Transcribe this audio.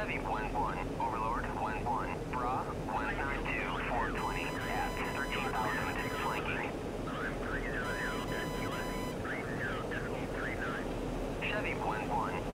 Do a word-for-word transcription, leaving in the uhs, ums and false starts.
Chevy one one, Overlord one one, Bra one nine two four twenty at thirteen thousand, flanking. Chevy one one.